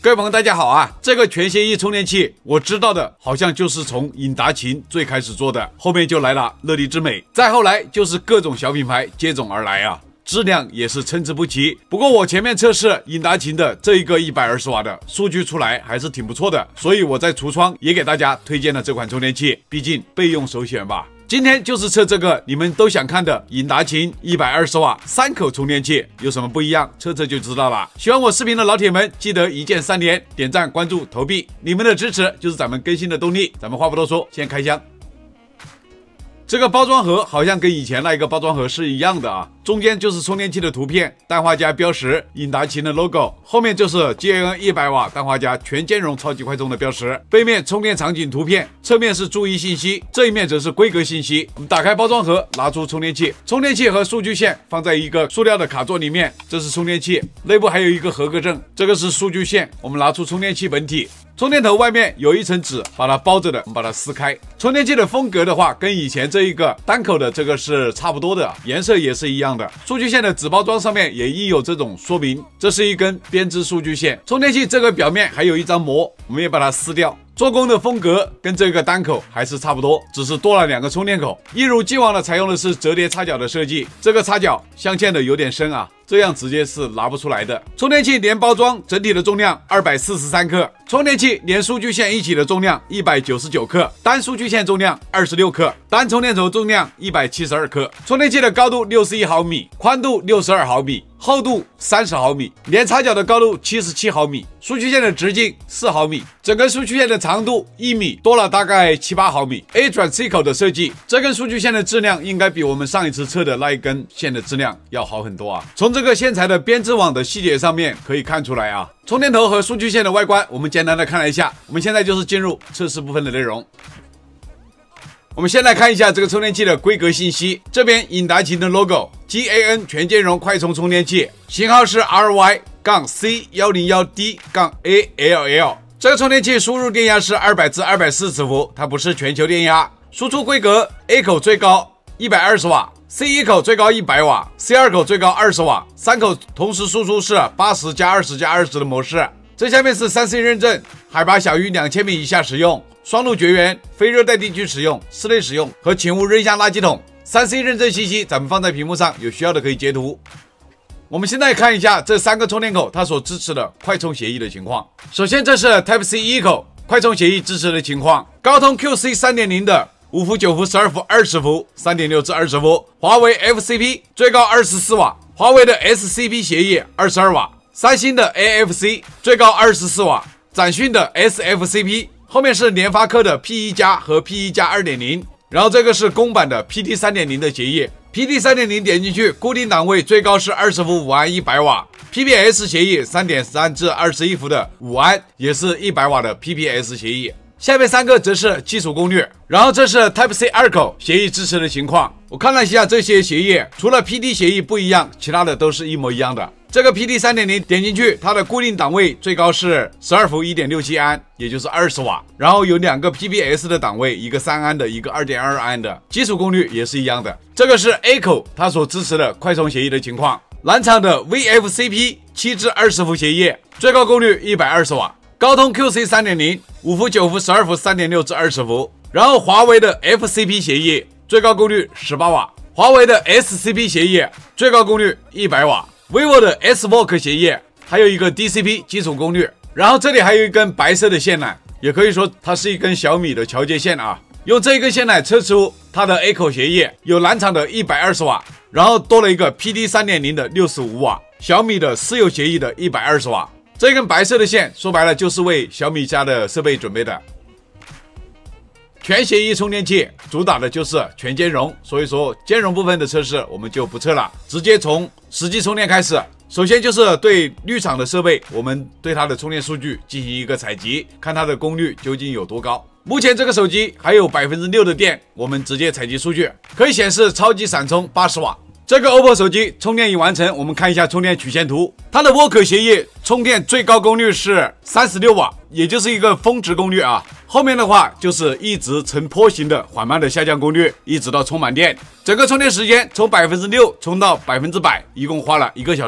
各位朋友，大家好啊！这个全协议充电器，我知道的好像就是从引达琴最开始做的，后面就来了乐力之美，再后来就是各种小品牌接踵而来啊，质量也是参差不齐。不过我前面测试引达琴的这一个120瓦的数据出来还是挺不错的，所以我在橱窗也给大家推荐了这款充电器，毕竟备用首选吧。今天就是测这个你们都想看的引达琴120瓦3口充电器，有什么不一样？测测就知道了。喜欢我视频的老铁们，记得一键3连，点赞、关注、投币，你们的支持就是咱们更新的动力。咱们话不多说，先开箱。这个包装盒好像跟以前那一个包装盒是一样的啊，中间就是充电器的图片，氮化镓标识，引达琴的 logo， 后面就是 GAN 100瓦氮化镓全兼容超级快充的标识，背面充电场景图片，侧面是注意信息，这一面则是规格信息。我们打开包装盒，拿出充电器，充电器和数据线放在一个塑料的卡座里面，这是充电器，内部还有一个合格证，这个是数据线。我们拿出充电器本体。充电头外面有一层纸把它包着的，我们把它撕开。充电器的风格的话，跟以前这一个单口的这个是差不多的，颜色也是一样的。数据线的纸包装上面也印有这种说明，这是一根编织数据线。充电器这个表面还有一张膜，我们也把它撕掉。做工的风格跟这个单口还是差不多，只是多了2个充电口。一如既往的采用的是折叠插脚的设计，这个插脚镶嵌的有点深啊，这样直接是拿不出来的。充电器连包装整体的重量243克，充电器连数据线一起的重量199克，单数据线重量26克，单充电头重量172克。充电器的高度61毫米，宽度62毫米，厚度30毫米，连插脚的高度77毫米，数据线的直径4毫米，整根数据线的长度1米，多了大概7、8毫米。A 转 C 口的设计，这根数据线的质量应该比我们上一次测的那一根线的质量要好很多啊。从这个线材的编织网的细节上面可以看出来啊。充电头和数据线的外观我们简单的看了一下，我们现在就是进入测试部分的内容。我们先来看一下这个充电器的规格信息，这边引达琴的 logo GAN 全兼容快充充电器，型号是 RY-C101D-ALL。这个充电器输入电压是200至240伏，它不是全球电压。输出规格 A 口最高120瓦，C1 口最高100瓦，C2 口最高20瓦，3口同时输出是80+20+20的模式。这下面是3C 认证，海拔小于2000米以下使用，双路绝缘，非热带地区使用，室内使用和请勿扔下垃圾桶。3C 认证信息咱们放在屏幕上，有需要的可以截图。我们现在看一下这3个充电口它所支持的快充协议的情况。首先这是 Type-C 1口快充协议支持的情况，高通 QC 3.0 的5伏、9伏、12伏、20伏、3.6至20伏，华为 FCP 最高24瓦，华为的 SCP 协议22瓦，三星的 AFC 最高24瓦，展讯的 SFCP， 后面是联发科的 P1 加和 P1 加 2.0， 然后这个是公版的 PD 3.0 的协议。PD 3.0 点进去，固定档位最高是20伏5安100瓦 ，PPS 协议 3.3 至21伏的5安，也是100瓦的 PPS 协议。下面3个则是基础功率，然后这是 Type-C 2口协议支持的情况。我看了一下这些协议，除了 PD 协议不一样，其他的都是一模一样的。这个 PD 3.0 点进去，它的固定档位最高是12伏 1.67 安，也就是20瓦，然后有2个 PPS 的档位，一个3安的，一个2.2安的，基础功率也是一样的。这个是 A 口它所支持的快充协议的情况，蓝厂的 VFCP 7至20伏协议，最高功率120瓦，高通 QC 3.0 5伏、9伏、12伏、3.6至20伏，然后华为的 FCP 协议最高功率18瓦，华为的 SCP 协议最高功率100瓦，vivo 的 SVOC 协议，还有一个 DCP 基础功率，然后这里还有一根白色的线缆，也可以说它是一根小米的桥接线啊。用这一根线缆测出它的 A 口协议有蓝厂的120瓦，然后多了一个 PD 3.0 的65瓦，小米的私有协议的120瓦。这根白色的线说白了就是为小米家的设备准备的。全协议充电器主打的就是全兼容，所以说兼容部分的测试我们就不测了，直接从实际充电开始。首先就是对绿厂的设备，我们对它的充电数据进行一个采集，看它的功率究竟有多高。目前这个手机还有 6% 的电，我们直接采集数据，可以显示超级闪充80瓦。这个 OPPO 手机充电已完成，我们看一下充电曲线图。它的沃可协议充电最高功率是36瓦，也就是一个峰值功率啊。后面的话就是一直呈坡形的缓慢的下降功率，一直到充满电。整个充电时间从 6% 充到 100%，一共花了1个小时。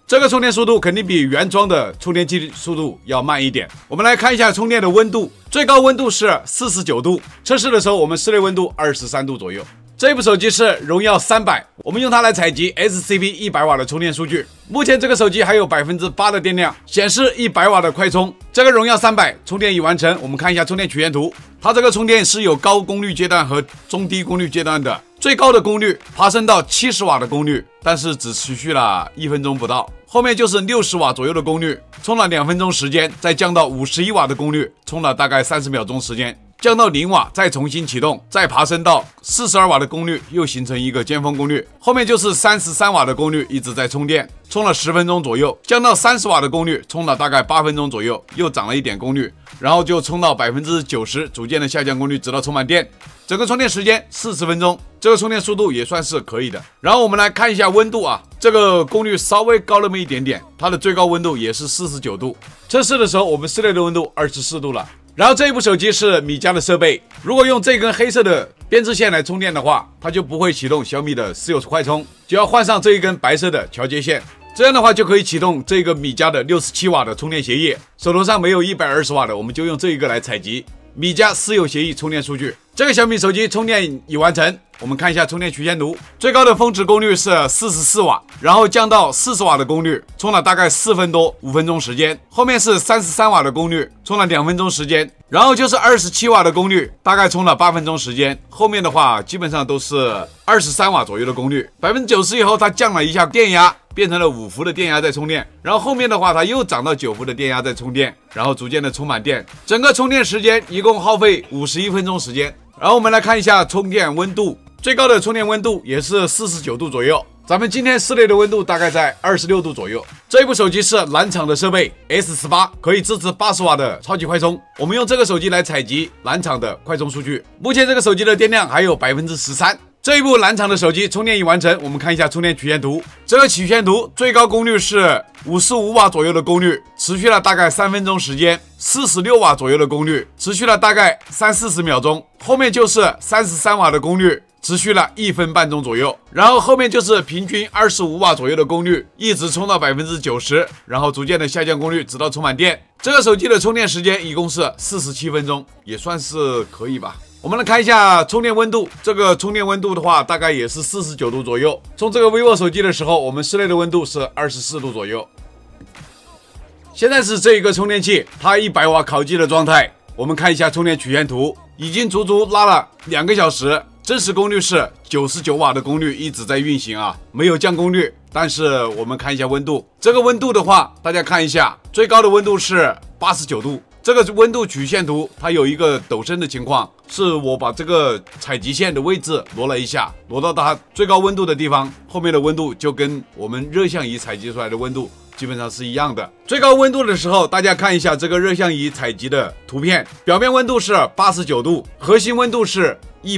这个充电速度肯定比原装的充电器速度要慢一点。我们来看一下充电的温度，最高温度是49度，测试的时候我们室内温度23度左右。这部手机是荣耀300，我们用它来采集 SCP 100瓦的充电数据。目前这个手机还有8%的电量，显示100瓦的快充。这个荣耀300充电已完成，我们看一下充电曲线图。它这个充电是有高功率阶段和中低功率阶段的，最高的功率爬升到70瓦的功率，但是只持续了1分钟不到。后面就是60瓦左右的功率，充了2分钟时间，再降到51瓦的功率，充了大概30秒钟时间。降到0瓦，再重新启动，再爬升到42瓦的功率，又形成一个尖峰功率。后面就是33瓦的功率一直在充电，充了10分钟左右，降到30瓦的功率，充了大概8分钟左右，又涨了一点功率，然后就充到90%，逐渐的下降功率，直到充满电。整个充电时间40分钟，这个充电速度也算是可以的。然后我们来看一下温度啊，这个功率稍微高那么一点点，它的最高温度也是49度。测试的时候我们室内的温度24度了。然后这一部手机是米家的设备，如果用这根黑色的编织线来充电的话，它就不会启动小米的私有快充，就要换上这一根白色的桥接线，这样的话就可以启动这个米家的67瓦的充电协议。手头上没有120瓦的，我们就用这一个来采集米家私有协议充电数据。这个小米手机充电已完成，我们看一下充电曲线图。最高的峰值功率是44瓦，然后降到40瓦的功率，充了大概4分多5分钟时间。后面是33瓦的功率，充了2分钟时间。然后就是27瓦的功率，大概充了8分钟时间。后面的话基本上都是23瓦左右的功率。90%以后它降了一下电压，变成了5伏的电压在充电。然后后面的话它又涨到9伏的电压在充电，然后逐渐的充满电。整个充电时间一共耗费51分钟时间。然后我们来看一下充电温度，最高的充电温度也是49度左右。咱们今天室内的温度大概在26度左右。这一部手机是蓝厂的设备 S18， 可以支持80瓦的超级快充。我们用这个手机来采集蓝厂的快充数据。目前这个手机的电量还有13%。这一部蓝厂的手机充电已完成，我们看一下充电曲线图。这个曲线图最高功率是55瓦左右的功率，持续了大概3分钟时间；46瓦左右的功率，持续了大概30-40秒钟。后面就是33瓦的功率，持续了1分半钟左右。然后后面就是平均25瓦左右的功率，一直充到90%，然后逐渐的下降功率，直到充满电。这个手机的充电时间一共是47分钟，也算是可以吧。我们来看一下充电温度，这个充电温度的话，大概也是49度左右。充这个 vivo 手机的时候，我们室内的温度是24度左右。现在是这一个充电器，它100瓦烤机的状态。我们看一下充电曲线图，已经足足拉了2个小时，真实功率是99瓦的功率一直在运行啊，没有降功率。但是我们看一下温度，这个温度的话，大家看一下，最高的温度是89度。这个温度曲线图它有一个陡升的情况，是我把这个采集线的位置挪了一下，挪到它最高温度的地方，后面的温度就跟我们热像仪采集出来的温度基本上是一样的。最高温度的时候，大家看一下这个热像仪采集的图片，表面温度是89度，核心温度是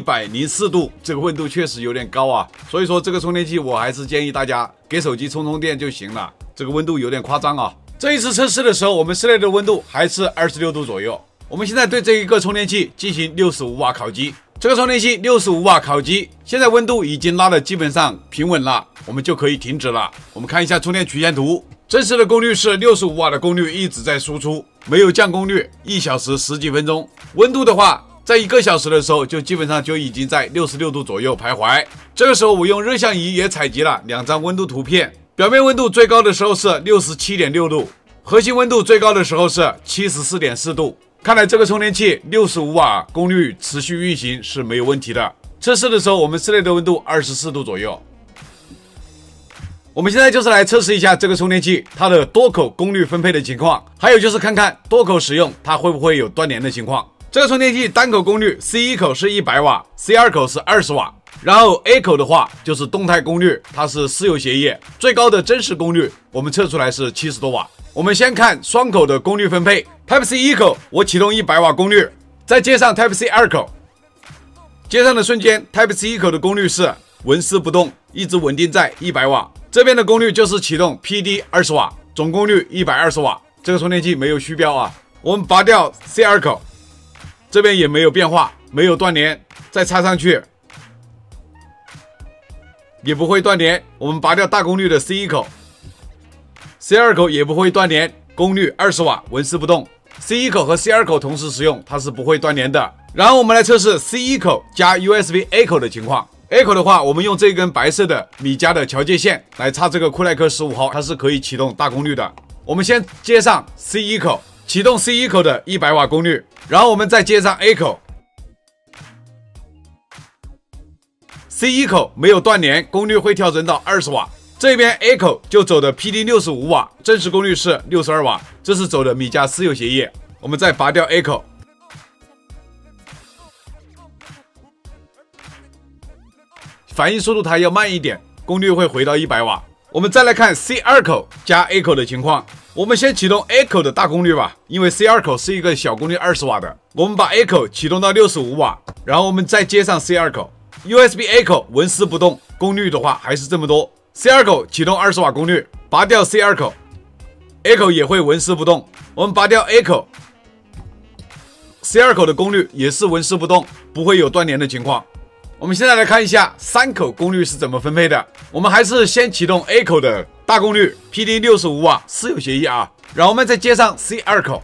104度，这个温度确实有点高啊。所以说这个充电器我还是建议大家给手机充电就行了，这个温度有点夸张啊。这一次测试的时候，我们室内的温度还是26度左右。我们现在对这一个充电器进行65瓦烤机，这个充电器65瓦烤机，现在温度已经拉的基本上平稳了，我们就可以停止了。我们看一下充电曲线图，真实的功率是65瓦的功率一直在输出，没有降功率，1小时10几分钟。温度的话，在1个小时的时候就基本上就已经在66度左右徘徊。这个时候我用热像仪也采集了2张温度图片。表面温度最高的时候是67.6度，核心温度最高的时候是74.4度。看来这个充电器65瓦功率持续运行是没有问题的。测试的时候，我们室内的温度24度左右。我们现在就是来测试一下这个充电器它的多口功率分配的情况，还有就是看看多口使用它会不会有断连的情况。这个充电器单口功率 C1 口是100瓦 ，C2 口是20瓦。然后 A 口的话就是动态功率，它是私有协议，最高的真实功率我们测出来是70多瓦。我们先看双口的功率分配 ，Type C 1口我启动100瓦功率，再接上 Type C 2口，接上的瞬间 Type C 1口的功率是纹丝不动，一直稳定在100瓦。这边的功率就是启动 PD 20瓦，总功率120瓦。这个充电器没有虚标啊。我们拔掉 C 2口，这边也没有变化，没有断连，再插上去。也不会断连。我们拔掉大功率的 C1 口， C2 口也不会断连，功率20瓦，纹丝不动。C1 口和 C2 口同时使用，它是不会断连的。然后我们来测试 C1 口加 USB A 口的情况。A 口的话，我们用这根白色的米家的桥接线来插这个酷耐克15号，它是可以启动大功率的。我们先接上 C1 口，启动 C1 口的100瓦功率，然后我们再接上 A 口。C1 口没有断连，功率会调整到20瓦。这边 A 口就走的 PD 65瓦，真实功率是62瓦，这是走的米家私有协议。我们再拔掉 A 口。反应速度它要慢一点，功率会回到100瓦。我们再来看 C2 口加 A 口的情况。我们先启动 A 口的大功率吧，因为 C2 口是一个小功率20瓦的。我们把 A 口启动到65瓦，然后我们再接上 C2 口。USB A 口纹丝不动，功率的话还是这么多。C2 口启动20瓦功率，拔掉 C2 口 ，A 口也会纹丝不动。我们拔掉 A 口 ，C2 口的功率也是纹丝不动，不会有断连的情况。我们现在来看一下3口功率是怎么分配的。我们还是先启动 A 口的大功率 ，PD 65瓦，私有协议啊。然后我们再接上 C2 口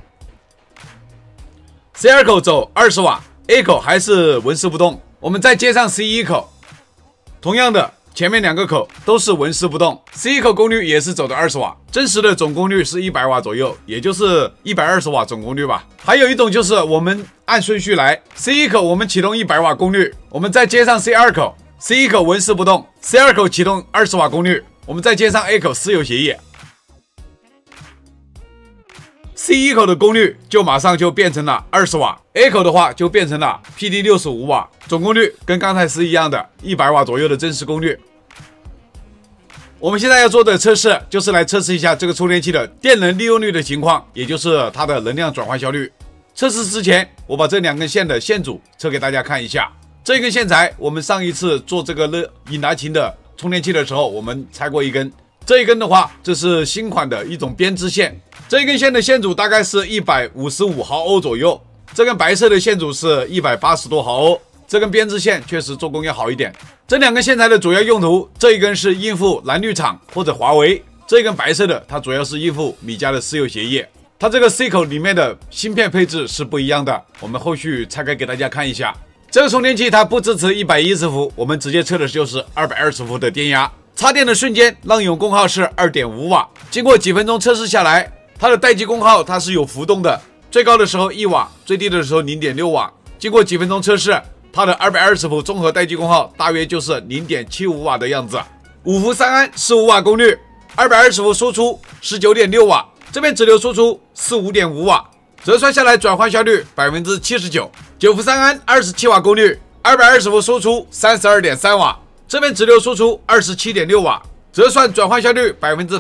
，C2 口走20瓦 ，A 口还是纹丝不动。我们再接上 C1 口，同样的，前面2个口都是纹丝不动。C1 口功率也是走的20瓦，真实的总功率是100瓦左右，也就是120瓦总功率吧。还有一种就是我们按顺序来 ，C1 口我们启动100瓦功率，我们再接上 C2 口 ，C1 口纹丝不动 ，C2 口启动20瓦功率，我们再接上 A 口私有协议。C1 口的功率就马上就变成了20瓦 ，A 口的话就变成了 PD 65瓦，总功率跟刚才是一样的，100瓦左右的真实功率。我们现在要做的测试就是来测试一下这个充电器的电能利用率的情况，也就是它的能量转换效率。测试之前，我把这2根线的线组测给大家看一下。这根线材我们上一次做这个引达琴的充电器的时候，我们拆过一根。这一根的话，这是新款的一种编织线。这一根线的线组大概是155毫欧左右，这根白色的线组是180多毫欧。这根编织线确实做工要好一点。这2根线材的主要用途，这一根是应付蓝绿厂或者华为，这一根白色的它主要是应付米家的私有协议。它这个 C 口里面的芯片配置是不一样的，我们后续拆开给大家看一下。这个充电器它不支持110伏，我们直接测的就是220伏的电压。插电的瞬间，浪涌功耗是 2.5瓦。经过几分钟测试下来，它的待机功耗它是有浮动的，最高的时候1瓦，最低的时候 0.6瓦。经过几分钟测试，它的220伏综合待机功耗大约就是 0.75瓦的样子。5伏3安15瓦功率，220伏输出 19.6瓦，这边直流输出是 5.5瓦，折算下来转换效率 79%。9伏3安27瓦功率，220伏输出 32.3瓦，这边直流输出 27.6瓦，折算转换效率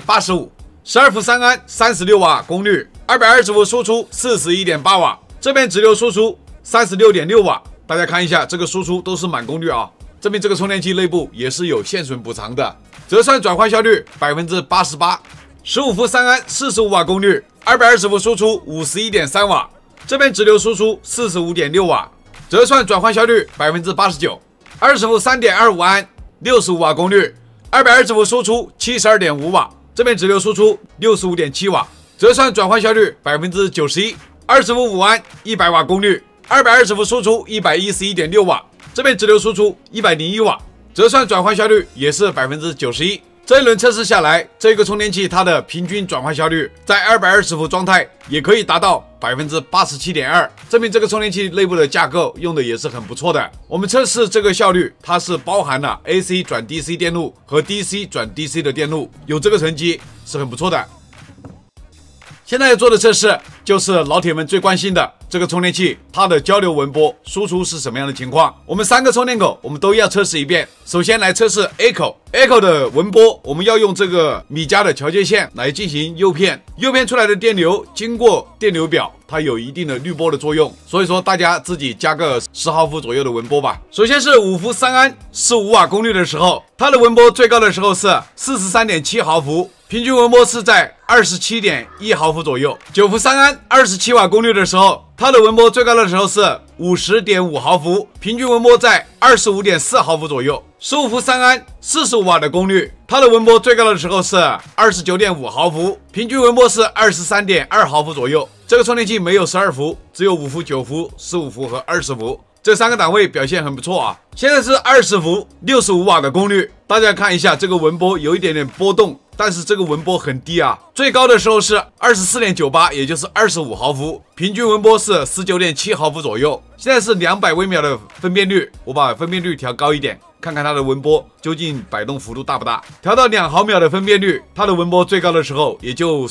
85%。12伏3安36瓦功率，220伏输出 41.8瓦，这边直流输出 36.6瓦。大家看一下，这个输出都是满功率啊，证明这个充电器内部也是有线损补偿的。折算转换效率 88%。15伏3安45瓦功率，220伏输出 51.3瓦，这边直流输出 45.6瓦，折算转换效率 89%。20伏 3.25安65瓦功率，220伏输出 72.5瓦，这边直流输出 65.7瓦，折算转换效率 91%。20伏5安100瓦功率，220伏输出 111.6瓦，这边直流输出101瓦，折算转换效率也是 91%。这一轮测试下来，这个充电器它的平均转换效率在220伏状态也可以达到 87.2%， 证明这个充电器内部的架构用的也是很不错的。我们测试这个效率，它是包含了 AC 转 DC 电路和 DC 转 DC 的电路，有这个成绩是很不错的。现在要做的测试就是老铁们最关心的这个充电器，它的交流纹波输出是什么样的情况。我们3个充电口我们都要测试一遍。首先来测试 A 口的纹波，我们要用这个米家的桥接线来进行诱骗，诱骗出来的电流经过电流表，它有一定的滤波的作用，所以说大家自己加个10毫伏左右的纹波吧。首先是5伏3安15瓦功率的时候，它的纹波最高的时候是 43.7毫伏，平均纹波是在 27.1毫伏左右。9伏3安27瓦功率的时候，它的纹波最高的时候是 50.5毫伏，平均纹波在 25.4毫伏左右。 15伏3安，45瓦的功率，它的文波最高的时候是 29.5 毫伏，平均文波是 23.2 毫伏左右。这个充电器没有12伏，只有5伏、9伏、15伏和20伏，这3个档位表现很不错啊。现在是20伏，65瓦的功率，大家看一下这个文波有一点点波动，但是这个文波很低啊，最高的时候是 24.98， 也就是25毫伏，平均文波是 19.7 毫伏左右。现在是200微秒的分辨率，我把分辨率调高一点，看看它的文波究竟摆动幅度大不大。调到2毫秒的分辨率，它的文波最高的时候也就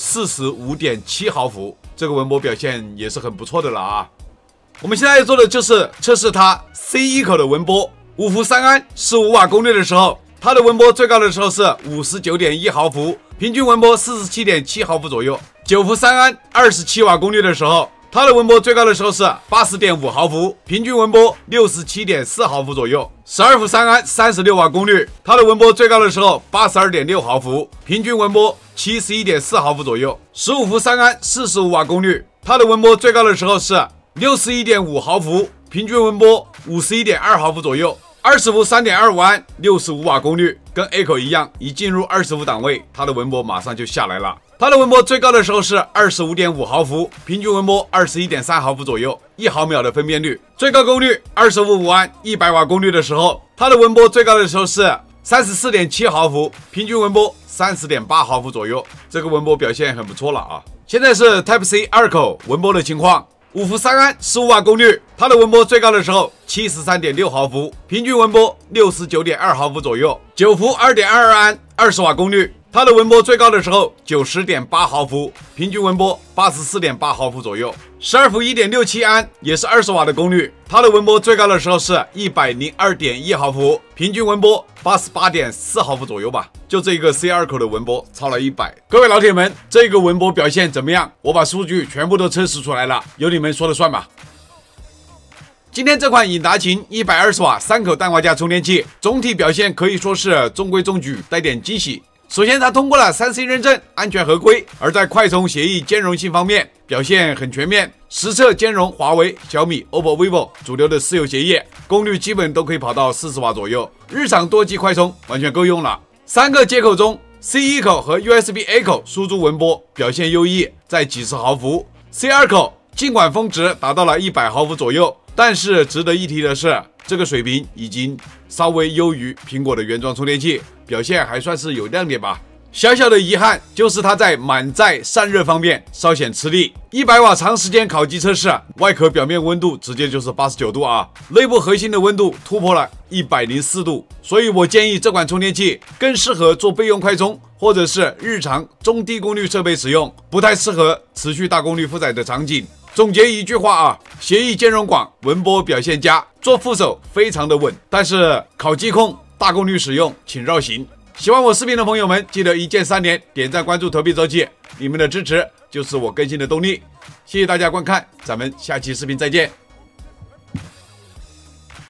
45.7 毫伏，这个文波表现也是很不错的了啊。我们现在要做的就是测试它 C1 口的文波。5伏3安15瓦功率的时候，它的文波最高的时候是 59.1 毫伏，平均文波 47.7 毫伏左右。9伏3安27瓦功率的时候，它的文波最高的时候是 80.5 毫伏，平均文波 67.4 毫伏左右。12伏3安36瓦功率，它的文波最高的时候 82.6 毫伏，平均文波 71.4 毫伏左右。15伏3安45瓦功率，它的文波最高的时候是 61.5 毫伏，平均文波 51.2 毫伏左右。20伏 3.25 安65瓦功率，跟 A 口一样，一进入20伏档位，它的文波马上就下来了。它的文波最高的时候是 25.5 毫伏，平均文波 21.3 毫伏左右，1毫秒的分辨率。最高功率25安100瓦功率的时候，它的文波最高的时候是 34.7 毫伏，平均文波 30.8 毫伏左右。这个文波表现很不错了啊。现在是 Type C 2口文波的情况。5伏3安15瓦功率，它的文波最高的时候 73.6 毫伏，平均文波 69.2 毫伏左右。9伏 2.22 安20瓦功率，它的文波最高的时候 90.8 毫伏，平均文波 84.8 毫伏左右。12伏 1.67 安也是20瓦的功率，它的文波最高的时候是 102.1 毫伏，平均文波 88.4 毫伏左右吧。就这个 C2 口的文波超了100。各位老铁们，这个文波表现怎么样？我把数据全部都测试出来了，由你们说了算吧。今天这款引达琴120瓦3口氮化镓充电器，总体表现可以说是中规中矩，带点惊喜。首先，它通过了3C 认证，安全合规；而在快充协议兼容性方面，表现很全面，实测兼容华为、小米、OPPO、vivo 主流的私有协议，功率基本都可以跑到40瓦左右，日常多机快充完全够用了。3个接口中 ，C1 口和 USB-A 口输出文波表现优异，在几十毫伏。C2 口尽管峰值达到了100毫伏左右，但是值得一提的是，这个水平已经稍微优于苹果的原装充电器，表现还算是有亮点吧。小小的遗憾就是它在满载散热方面稍显吃力。100瓦长时间烤机测试，外壳表面温度直接就是89度啊，内部核心的温度突破了104度，所以我建议这款充电器更适合做备用快充，或者是日常中低功率设备使用，不太适合持续大功率负载的场景。总结一句话啊，协议兼容广，文波表现佳，做副手非常的稳，但是烤机控大功率使用请绕行。喜欢我视频的朋友们，记得一键3连，点赞、关注、投币周记，你们的支持就是我更新的动力。谢谢大家观看，咱们下期视频再见。